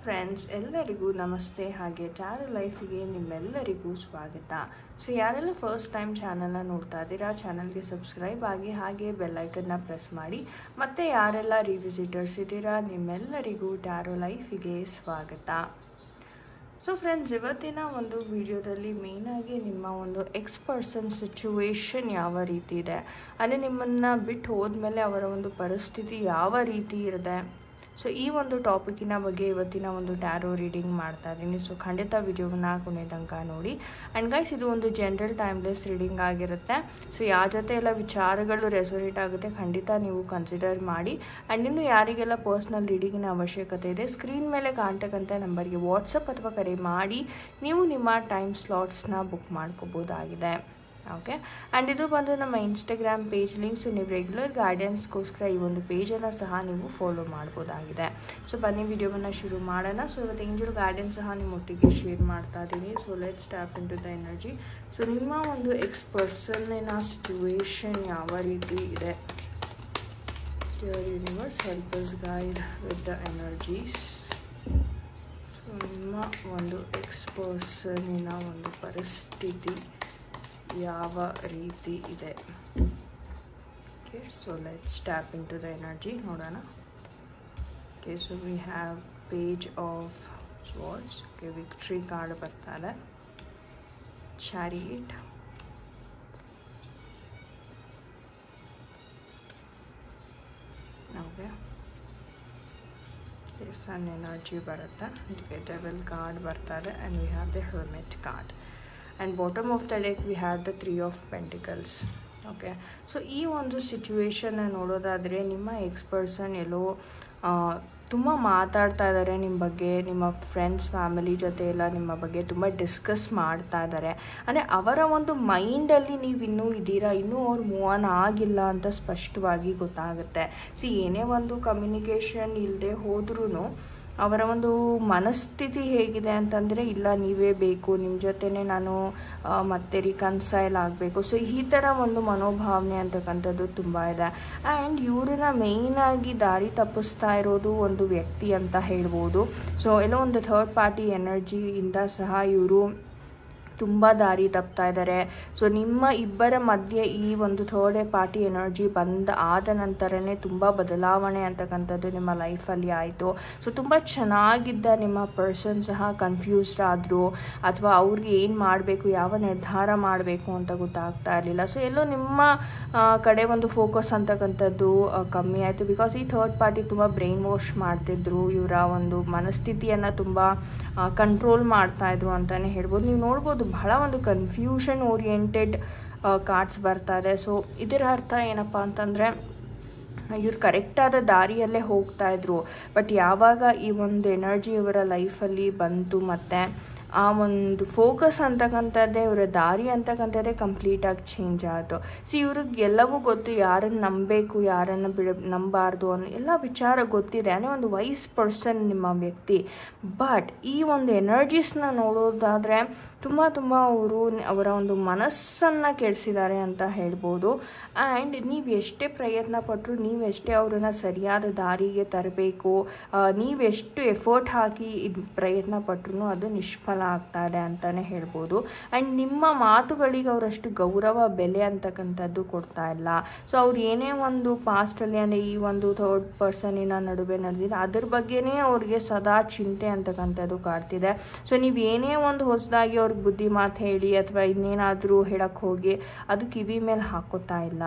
Friends, ಎಲ್ಲರಿಗೂ ನಮಸ್ತೆ. ಹಾಗೆ ಟ್ಯಾರೋ ಲೈಫಿಗೆ ನಿಮ್ಮೆಲ್ಲರಿಗೂ ಸ್ವಾಗತ. ಸೊ ಯಾರೆಲ್ಲ ಫಸ್ಟ್ ಟೈಮ್ ಚಾನಲ್ನ ನೋಡ್ತಾ ಇದ್ದೀರಾ, ಚಾನಲ್ಗೆ ಸಬ್ಸ್ಕ್ರೈಬ್ ಆಗಿ ಹಾಗೆ ಬೆಲ್ಲೈಕನ್ನ ಪ್ರೆಸ್ ಮಾಡಿ. ಮತ್ತು ಯಾರೆಲ್ಲ ರಿವಿಸಿಟರ್ಸ್ ಇದ್ದೀರಾ, ನಿಮ್ಮೆಲ್ಲರಿಗೂ ಟ್ಯಾರೋ ಲೈಫಿಗೆ ಸ್ವಾಗತ. ಸೊ ಫ್ರೆಂಡ್ಸ್, ಇವತ್ತಿನ ಒಂದು ವಿಡಿಯೋದಲ್ಲಿ ಮೇಯ್ನಾಗಿ ನಿಮ್ಮ ಒಂದು ಪರ್ಸನ್ ಸಿಚುವೇಶನ್ ಯಾವ ರೀತಿ ಇದೆ, ಅಂದರೆ ನಿಮ್ಮನ್ನು ಬಿಟ್ಟು ಹೋದ್ಮೇಲೆ ಅವರ ಒಂದು ಪರಿಸ್ಥಿತಿ ಯಾವ ರೀತಿ ಇರುತ್ತೆ. ಸೊ ಈ ಒಂದು ಟಾಪಿಕಿನ ಬಗ್ಗೆ ಇವತ್ತಿನ ಒಂದು ಟ್ಯಾರೋ ರೀಡಿಂಗ್ ಮಾಡ್ತಾ ಇದ್ದೀನಿ. ಸೊ ಖಂಡಿತ ವಿಡಿಯೋವನ್ನು ಕೊನೆ ತನಕ ನೋಡಿ. ಆ್ಯಂಡ್ ಗೈಸ್, ಇದು ಒಂದು ಜನರಲ್ ಟೈಮ್ಲೆಸ್ ರೀಡಿಂಗ್ ಆಗಿರುತ್ತೆ. ಸೊ ಯಾರ ಜೊತೆ ಎಲ್ಲ ವಿಚಾರಗಳು ರೆಸೊನೇಟ್ ಆಗುತ್ತೆ ಖಂಡಿತ ನೀವು ಕನ್ಸಿಡರ್ ಮಾಡಿ. ಆ್ಯಂಡ್ ಇನ್ನು ಯಾರಿಗೆಲ್ಲ ಪರ್ಸ್ನಲ್ ರೀಡಿಂಗಿನ ಅವಶ್ಯಕತೆ ಇದೆ, ಸ್ಕ್ರೀನ್ ಮೇಲೆ ಕಾಣ್ತಕ್ಕಂಥ ನಂಬರ್ಗೆ ವಾಟ್ಸಪ್ ಅಥವಾ ಕರೆ ಮಾಡಿ ನೀವು ನಿಮ್ಮ ಟೈಮ್ ಸ್ಲಾಟ್ಸ್ನ ಬುಕ್ ಮಾಡ್ಕೋಬೋದಾಗಿದೆ. ಓಕೆ. ಆ್ಯಂಡ್ ಇದು ಬಂದು ನಮ್ಮ ಇನ್ಸ್ಟಾಗ್ರಾಮ್ ಪೇಜ್ ಲಿಂಕ್. ಸೊ ನೀವು ರೆಗ್ಯುಲರ್ ಗೈಡೆನ್ಸ್ಗೋಸ್ಕರ ಈ ಒಂದು ಪೇಜನ್ನು ಸಹ ನೀವು ಫಾಲೋ ಮಾಡ್ಬೋದಾಗಿದೆ. ಸೊ ಬನ್ನಿ ವಿಡಿಯೋವನ್ನು ಶುರು ಮಾಡೋಣ. ಸೊ ಇವತ್ತು ಏಂಜಲ್ ಗೈಡೆನ್ಸ್ ಸಹ ನಿಮ್ಮೊಟ್ಟಿಗೆ ಶೇರ್ ಮಾಡ್ತಾ ಇದ್ದೀನಿ. So let's tap in to the energy. So ನಿಮ್ಮ ಒಂದು ಪರ್ಸನ್ನಿನ ಸಿಚುವೇಶನ್ ಯಾವ ರೀತಿ ಇದೆ. Dear universe, help us guide with the energies. So ನಿಮ್ಮ ಒಂದು ಪರ್ಸನ್ನಿನ ಒಂದು ಪರಿಸ್ಥಿತಿ ಯಾವ ರೀತಿ ಇದೆ. Okay, so let's tap in to the energy ನೋಡೋಣ. Okay, so we have page of swords. Okay, victory card ಬರ್ತಾರೆ, ಚಾರಿಯಟ್, ಓಕೆ, ಸನ್ ಎನರ್ಜಿ ಬರುತ್ತೆ. ಓಕೆ, ಡೆವಿಲ್ ಕಾರ್ಡ್ ಬರ್ತಾರೆ. And we have the hermit card. And bottom of the deck we have the 3 of pentacles. Okay, so ಈ ಒಂದು ಸಿಚುವೇಶನ್ನ ನೋಡೋದಾದರೆ ನಿಮ್ಮ person ಎಲ್ಲೋ ತುಂಬ ಮಾತಾಡ್ತಾ ಇದ್ದಾರೆ ನಿಮ್ಮ ಬಗ್ಗೆ, ನಿಮ್ಮ ಫ್ರೆಂಡ್ಸ್ ಫ್ಯಾಮಿಲಿ ಜೊತೆ ಎಲ್ಲ ನಿಮ್ಮ ಬಗ್ಗೆ ತುಂಬ ಡಿಸ್ಕಸ್ ಮಾಡ್ತಾ ಇದ್ದಾರೆ. ಅಂದರೆ ಅವರ ಒಂದು ಮೈಂಡಲ್ಲಿ ನೀವು ಇನ್ನೂ ಇದ್ದೀರಾ, ಇನ್ನೂ ಅವ್ರು ಮೂವ್ ಆನ್ ಆಗಿಲ್ಲ ಅಂತ ಸ್ಪಷ್ಟವಾಗಿ ಗೊತ್ತಾಗುತ್ತೆ. ಸಿ ಏನೇ ಒಂದು ಕಮ್ಯುನಿಕೇಷನ್ ಇಲ್ಲದೆ ಹೋದ್ರೂ ಅವರ ಒಂದು ಮನಸ್ಥಿತಿ ಹೇಗಿದೆ ಅಂತಂದರೆ, ಇಲ್ಲ ನೀವೇ ಬೇಕು, ನಿಮ್ಮ ಜೊತೆನೇ ನಾನು ಮತ್ತೆ ರಿಕನ್ಸೈಲ್ ಆಗಬೇಕು. ಸೊ ಈ ಥರ ಒಂದು ಮನೋಭಾವನೆ ಅಂತಕ್ಕಂಥದ್ದು ತುಂಬ ಇದೆ. ಆ್ಯಂಡ್ ಇವ್ರನ್ನ ಮೇಯ್ನಾಗಿ ದಾರಿ ತಪ್ಪಿಸ್ತಾ ಇರೋದು ಒಂದು ವ್ಯಕ್ತಿ ಅಂತ ಹೇಳ್ಬೋದು. ಸೊ ಎಲ್ಲೋ ಒಂದು ಥರ್ಡ್ ಪಾರ್ಟಿ ಎನರ್ಜಿಯಿಂದ ಸಹ ಇವರು ತುಂಬ ದಾರಿ ತಪ್ತಾ ಇದ್ದಾರೆ. ಸೊ ನಿಮ್ಮ ಇಬ್ಬರ ಮಧ್ಯೆ ಈ ಒಂದು ಥರ್ಡ್ ಪಾರ್ಟಿ ಎನರ್ಜಿ ಆದ ನಂತರನೇ ತುಂಬ ಬದಲಾವಣೆ ಅಂತಕ್ಕಂಥದ್ದು ನಿಮ್ಮ ಲೈಫಲ್ಲಿ ಆಯಿತು. ಸೊ ತುಂಬ ಚೆನ್ನಾಗಿದ್ದ ನಿಮ್ಮ ಪರ್ಸನ್ ಸಹ ಕನ್ಫ್ಯೂಸ್ಡ್ ಆದರು, ಅಥವಾ ಅವ್ರಿಗೆ ಏನು ಮಾಡಬೇಕು, ಯಾವ ನಿರ್ಧಾರ ಮಾಡಬೇಕು ಅಂತ ಗೊತ್ತಾಗ್ತಾ ಇರಲಿಲ್ಲ. ಸೊ ಎಲ್ಲೋ ನಿಮ್ಮ ಕಡೆ ಒಂದು ಫೋಕಸ್ ಅಂತಕ್ಕಂಥದ್ದು ಕಮ್ಮಿ ಆಯಿತು. ಬಿಕಾಸ್ ಈ ಥರ್ಡ್ ಪಾರ್ಟಿ ತುಂಬ ಬ್ರೈನ್ ವಾಶ್ ಮಾಡ್ತಿದ್ರು, ಇವರ ಒಂದು ಮನಸ್ಥಿತಿಯನ್ನು ತುಂಬ ಕಂಟ್ರೋಲ್ ಮಾಡ್ತಾಯಿದ್ರು ಅಂತಲೇ ಹೇಳ್ಬೋದು. ನೀವು ನೋಡ್ಬೋದು ಬಹಳ ಒಂದು ಕನ್ಫ್ಯೂಷನ್ ಓರಿಯೆಂಟೆಡ್ ಕಾರ್ಡ್ಸ್ ಬರ್ತಾರೆ. ಸೊ ಇದರ ಅರ್ಥ ಏನಪ್ಪ ಅಂತಂದರೆ, ಇವ್ರು ಕರೆಕ್ಟಾದ ದಾರಿಯಲ್ಲೇ ಹೋಗ್ತಾಯಿದ್ರು, ಬಟ್ ಯಾವಾಗ ಈ ಒಂದು ಎನರ್ಜಿ ಇವರ ಲೈಫಲ್ಲಿ ಬಂತು ಮತ್ತು ಆ ಒಂದು ಫೋಕಸ್ ಅಂತಕ್ಕಂಥದ್ದೇ, ಇವರ ದಾರಿ ಅಂತಕ್ಕಂಥದ್ದೇ ಕಂಪ್ಲೀಟಾಗಿ ಚೇಂಜ್ ಆಯಿತು. ಸೊ ಇವ್ರಿಗೆ ಎಲ್ಲವೂ ಗೊತ್ತು, ಯಾರನ್ನು ನಂಬಬೇಕು, ಯಾರನ್ನು ನಂಬಾರ್ದು ಅನ್ನೋ ಎಲ್ಲ ವಿಚಾರ ಗೊತ್ತಿದೆ. ಅಂದರೆ ಒಂದು ವೈಸ್ ಪರ್ಸನ್ ನಿಮ್ಮ ವ್ಯಕ್ತಿ. ಬಟ್ ಈ ಒಂದು ಎನರ್ಜೀಸ್ನ ನೋಡೋದಾದರೆ ತುಂಬ ಅವರ ಒಂದು ಮನಸ್ಸನ್ನು ಕೆಡಿಸಿದ್ದಾರೆ ಅಂತ ಹೇಳ್ಬೋದು. ಆ್ಯಂಡ್ ನೀವು ಎಷ್ಟೇ ಪ್ರಯತ್ನ ಪಟ್ಟರು, ನೀವೆಷ್ಟೇ ಅವರನ್ನು ಸರಿಯಾದ ದಾರಿಗೆ ತರಬೇಕು, ನೀವೆಷ್ಟು ಎಫರ್ಟ್ ಹಾಕಿ ಇದು ಪ್ರಯತ್ನ ಪಟ್ಟರು ಅದು ನಿಷ್ಫಲ ಆಗ್ತಾ ಇದೆ ಅಂತಲೇ ಹೇಳ್ಬೋದು. ಆ್ಯಂಡ್ ನಿಮ್ಮ ಮಾತುಗಳಿಗೆ ಅವರಷ್ಟು ಗೌರವ ಬೆಲೆ ಅಂತಕ್ಕಂಥದ್ದು ಕೊಡ್ತಾ ಇಲ್ಲ. ಸೊ ಅವ್ರು ಏನೇ ಒಂದು ಪಾಸ್ಟಲ್ಲಿ ಅಂದರೆ ಈ ಒಂದು ಥರ್ಡ್ ಪರ್ಸನ್ನಿನ ನಡುವೆ ನಡೆದಿದೆ ಅದ್ರ ಬಗ್ಗೆನೇ ಅವ್ರಿಗೆ ಸದಾ ಚಿಂತೆ ಅಂತಕ್ಕಂಥದ್ದು ಕಾಡ್ತಿದೆ. ಸೊ ನೀವು ಏನೇ ಒಂದು ಹೊಸದಾಗಿ ಅವ್ರಿಗೆ ಬುದ್ಧಿ ಮಾತು ಹೇಳಿ ಅಥವಾ ಇನ್ನೇನಾದರೂ ಹೇಳಕ್ಕೆ ಹೋಗಿ ಅದು ಕಿವಿ ಮೇಲೆ ಹಾಕೋತಾ ಇಲ್ಲ.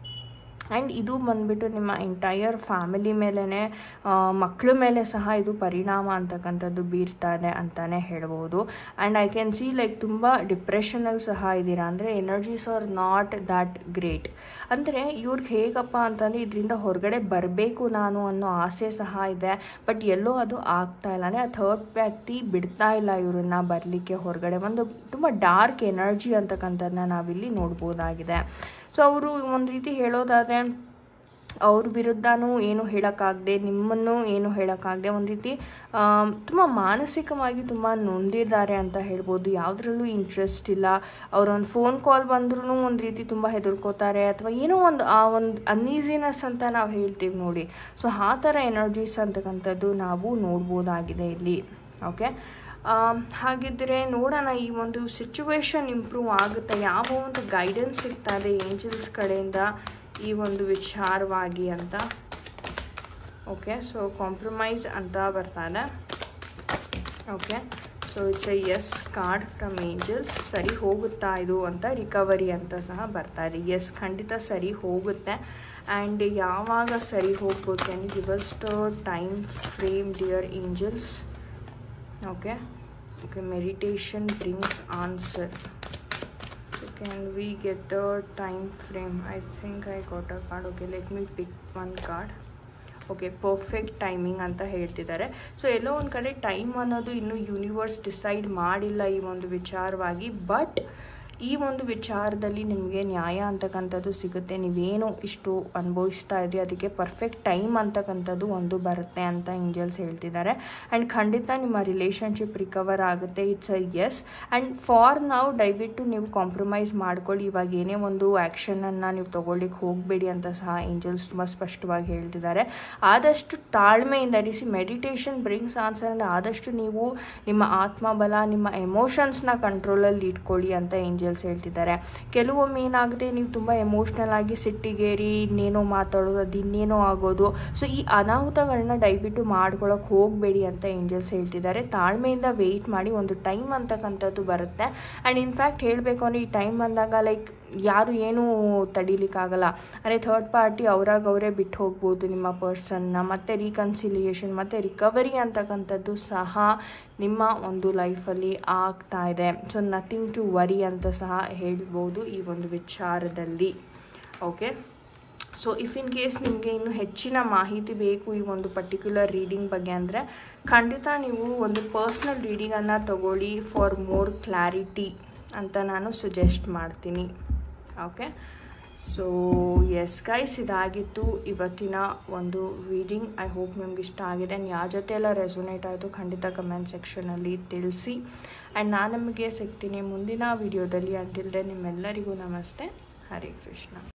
ಆ್ಯಂಡ್ ಇದು ಬಂದುಬಿಟ್ಟು ನಿಮ್ಮ ಎಂಟೈರ್ ಫ್ಯಾಮಿಲಿ ಮೇಲೇ, ಮಕ್ಕಳ ಮೇಲೆ ಸಹ ಇದು ಪರಿಣಾಮ ಅಂತಕ್ಕಂಥದ್ದು ಬೀರ್ತಾ ಇದೆ ಅಂತಲೇ ಹೇಳ್ಬೋದು. And I can see like ತುಂಬ ಡಿಪ್ರೆಷನಲ್ಲಿ ಸಹ ಇದ್ದೀರಾ. ಅಂದರೆ energies are not that great. ಅಂದರೆ ಇವ್ರಿಗೆ ಹೇಗಪ್ಪ ಅಂತಂದರೆ ಇದರಿಂದ ಹೊರಗಡೆ ಬರಬೇಕು ನಾನು ಅನ್ನೋ ಆಸೆ ಸಹ ಇದೆ, ಬಟ್ ಎಲ್ಲೋ ಅದು ಆಗ್ತಾ ಇಲ್ಲ. ಅಂದರೆ ಆ ಥರ್ಡ್ ವ್ಯಕ್ತಿ ಬಿಡ್ತಾ ಇಲ್ಲ ಇವರನ್ನು ಬರಲಿಕ್ಕೆ ಹೊರಗಡೆ. ಒಂದು ತುಂಬ ಡಾರ್ಕ್ ಎನರ್ಜಿ ಅಂತಕ್ಕಂಥದ್ದನ್ನ ನಾವಿಲ್ಲಿ ನೋಡ್ಬೋದಾಗಿದೆ. ಸೊ ಅವರು ಒಂದು ರೀತಿ ಹೇಳೋದಾದರೆ ಅವ್ರ ವಿರುದ್ಧನೂ ಏನು ಹೇಳೋಕ್ಕಾಗದೆ, ನಿಮ್ಮನ್ನು ಏನು ಹೇಳೋಕ್ಕಾಗದೆ ಒಂದು ರೀತಿ ತುಂಬ ಮಾನಸಿಕವಾಗಿ ತುಂಬ ನೊಂದಿದ್ದಾರೆ ಅಂತ ಹೇಳ್ಬೋದು. ಯಾವುದ್ರಲ್ಲೂ ಇಂಟ್ರೆಸ್ಟ್ ಇಲ್ಲ. ಅವರೊಂದು ಫೋನ್ ಕಾಲ್ ಬಂದ್ರೂ ಒಂದು ರೀತಿ ತುಂಬ ಹೆದರ್ಕೋತಾರೆ, ಅಥವಾ ಏನೋ ಒಂದು ಆ ಒಂದು ಅನ್ಈಸಿನೆಸ್ ಅಂತ ನಾವು ಹೇಳ್ತೀವಿ ನೋಡಿ. ಸೊ ಆ ಥರ ಎನರ್ಜೀಸ್ ಅಂತಕ್ಕಂಥದ್ದು ನಾವು ನೋಡ್ಬೋದಾಗಿದೆ ಇಲ್ಲಿ. ಓಕೆ, ಹಾಗಿದ್ದರೆ ನೋಡೋಣ ಈ ಒಂದು ಸಿಚುವೇಶನ್ ಇಂಪ್ರೂವ್ ಆಗುತ್ತೆ, ಯಾವ ಒಂದು ಗೈಡೆನ್ಸ್ ಸಿಗ್ತಾ ಇದೆ ಏಂಜಲ್ಸ್ ಕಡೆಯಿಂದ ಈ ಒಂದು ವಿಚಾರವಾಗಿ ಅಂತ. ಓಕೆ, ಸೊ ಕಾಂಪ್ರಮೈಸ್ ಅಂತ ಬರ್ತಾ ಇದೆ. Okay, so it's a yes card from angels. ಸರಿ ಹೋಗುತ್ತಾ ಇದು ಅಂತ, ರಿಕವರಿ ಅಂತ ಸಹ ಬರ್ತಾ ಇದೆ. ಎಸ್, ಖಂಡಿತ ಸರಿ ಹೋಗುತ್ತೆ. ಆ್ಯಂಡ್ ಯಾವಾಗ ಸರಿ ಹೋಗ್ಬೋದು, can you give us the time frame dear angels? Okay, meditation brings answer. So can we get the time frame? I think I got a card. Okay, let me pick one card. Okay, perfect timing ಅಂತ ಹೇಳ್ತಿದ್ದಾರೆ. So ಎಲ್ಲೋ ಒಂದು ಕಡೆ time ಅನ್ನೋದು ಇನ್ನೂ universe decide ಮಾಡಿಲ್ಲ ಈ ಒಂದು ವಿಚಾರವಾಗಿ. ಬಟ್ ಈ ಒಂದು ವಿಚಾರದಲ್ಲಿ ನಿಮಗೆ ನ್ಯಾಯ ಅಂತಕ್ಕಂಥದ್ದು ಸಿಗುತ್ತೆ. ನೀವೇನು ಇಷ್ಟು ಅನುಭವಿಸ್ತಾ ಇದ್ರಿ ಅದಕ್ಕೆ ಪರ್ಫೆಕ್ಟ್ ಟೈಮ್ ಅಂತಕ್ಕಂಥದ್ದು ಒಂದು ಬರುತ್ತೆ ಅಂತ ಏಂಜಲ್ಸ್ ಹೇಳ್ತಿದ್ದಾರೆ. ಆ್ಯಂಡ್ ಖಂಡಿತ ನಿಮ್ಮ ರಿಲೇಷನ್ಶಿಪ್ ರಿಕವರ್ ಆಗುತ್ತೆ. It's a yes. And for ನಾವು ದಯವಿಟ್ಟು ನೀವು ಕಾಂಪ್ರಮೈಸ್ ಮಾಡ್ಕೊಳ್ಳಿ. ಇವಾಗ ಏನೇ ಒಂದು ಆ್ಯಕ್ಷನನ್ನು ನೀವು ತೊಗೊಳ್ಳಿಕ್ಕೆ ಹೋಗಬೇಡಿ ಅಂತ ಸಹ ಏಂಜಲ್ಸ್ ತುಂಬ ಸ್ಪಷ್ಟವಾಗಿ ಹೇಳ್ತಿದ್ದಾರೆ. ಆದಷ್ಟು ತಾಳ್ಮೆಯಿಂದ ಇರಿಸಿ. ಮೆಡಿಟೇಷನ್ ಬ್ರಿಂಗ್ಸ್ ಆನ್ಸರ್ ಅಂದರೆ ಆದಷ್ಟು ನೀವು ನಿಮ್ಮ ಆತ್ಮಬಲ, ನಿಮ್ಮ ಎಮೋಷನ್ಸ್ನ ಕಂಟ್ರೋಲಲ್ಲಿ ಇಟ್ಕೊಳ್ಳಿ ಅಂತ ಏಂಜಲ್ಸ್ ಹೇಳ್ತಿದ್ದಾರೆ. ಕೆಲವೊಮ್ಮೆ ಏನಾಗುತ್ತೆ, ನೀವು ತುಂಬ ಎಮೋಷ್ನಲ್ ಆಗಿ ಸಿಟ್ಟಿಗೇರಿ ಇನ್ನೇನೋ ಮಾತಾಡೋದು, ಅದು ಇನ್ನೇನೋ ಆಗೋದು. ಸೊ ಈ ಅನಾಹುತಗಳನ್ನ ದಯವಿಟ್ಟು ಮಾಡ್ಕೊಳಕ್ಕೆ ಹೋಗಬೇಡಿ ಅಂತ ಏಂಜಲ್ಸ್ ಹೇಳ್ತಿದ್ದಾರೆ. ತಾಳ್ಮೆಯಿಂದ ವೆಯ್ಟ್ ಮಾಡಿ, ಒಂದು ಟೈಮ್ ಅಂತಕ್ಕಂಥದ್ದು ಬರುತ್ತೆ. ಆ್ಯಂಡ್ ಇನ್ಫ್ಯಾಕ್ಟ್ ಹೇಳಬೇಕು ಅಂದರೆ ಈ ಟೈಮ್ ಬಂದಾಗ ಲೈಕ್ ಯಾರು ಏನೂ ತಡೀಲಿಕ್ಕಾಗಲ್ಲ. ಅಂದರೆ ಥರ್ಡ್ ಪಾರ್ಟಿ ಅವರೇ ಬಿಟ್ಟು ಹೋಗ್ಬೋದು ನಿಮ್ಮ ಪರ್ಸನ್ನ. ಮತ್ತು ರೀಕನ್ಸಿಲಿಯೇಷನ್ ಮತ್ತು ರಿಕವರಿ ಅಂತಕ್ಕಂಥದ್ದು ಸಹ ನಿಮ್ಮ ಒಂದು ಲೈಫಲ್ಲಿ ಆಗ್ತಾ ಇದೆ. ಸೊ ನಥಿಂಗ್ ಟು ವರಿ ಅಂತ ಸಹ ಹೇಳ್ಬೋದು ಈ ಒಂದು ವಿಚಾರದಲ್ಲಿ. Okay, so if in case ನಿಮಗೆ ಇನ್ನೂ ಹೆಚ್ಚಿನ ಮಾಹಿತಿ ಬೇಕು ಈ ಒಂದು ಪರ್ಟಿಕ್ಯುಲರ್ ರೀಡಿಂಗ್ ಬಗ್ಗೆ ಅಂದರೆ ಖಂಡಿತ ನೀವು ಒಂದು ಪರ್ಸ್ನಲ್ ರೀಡಿಂಗನ್ನು ತಗೊಳ್ಳಿ ಫಾರ್ ಮೋರ್ ಕ್ಲಾರಿಟಿ ಅಂತ ನಾನು ಸಜೆಸ್ಟ್ ಮಾಡ್ತೀನಿ. ಓಕೆ, ಸೊ ಎಸ್ ಗೈಸ್, ಇದಾಗಿತ್ತು ಇವತ್ತಿನ ಒಂದು ರೀಡಿಂಗ್. ಐ ಹೋಪ್ ನಿಮ್ಗೆ ಇಷ್ಟ ಆಗಿದೆ. ಯಾರ ಜೊತೆ ಎಲ್ಲ ರೆಸೊನೇಟ್ ಆಯಿತು ಖಂಡಿತ ಕಮೆಂಟ್ ಸೆಕ್ಷನಲ್ಲಿ ತಿಳಿಸಿ. ಆ್ಯಂಡ್ ನಾನು ನಿಮಗೆ ಸಿಗ್ತೀನಿ ಮುಂದಿನ ವಿಡಿಯೋದಲ್ಲಿ. ಅಂಟಿಲ್ ದೆನ್ ನಿಮ್ಮೆಲ್ಲರಿಗೂ ನಮಸ್ತೆ. ಹರೇ ಕೃಷ್ಣ.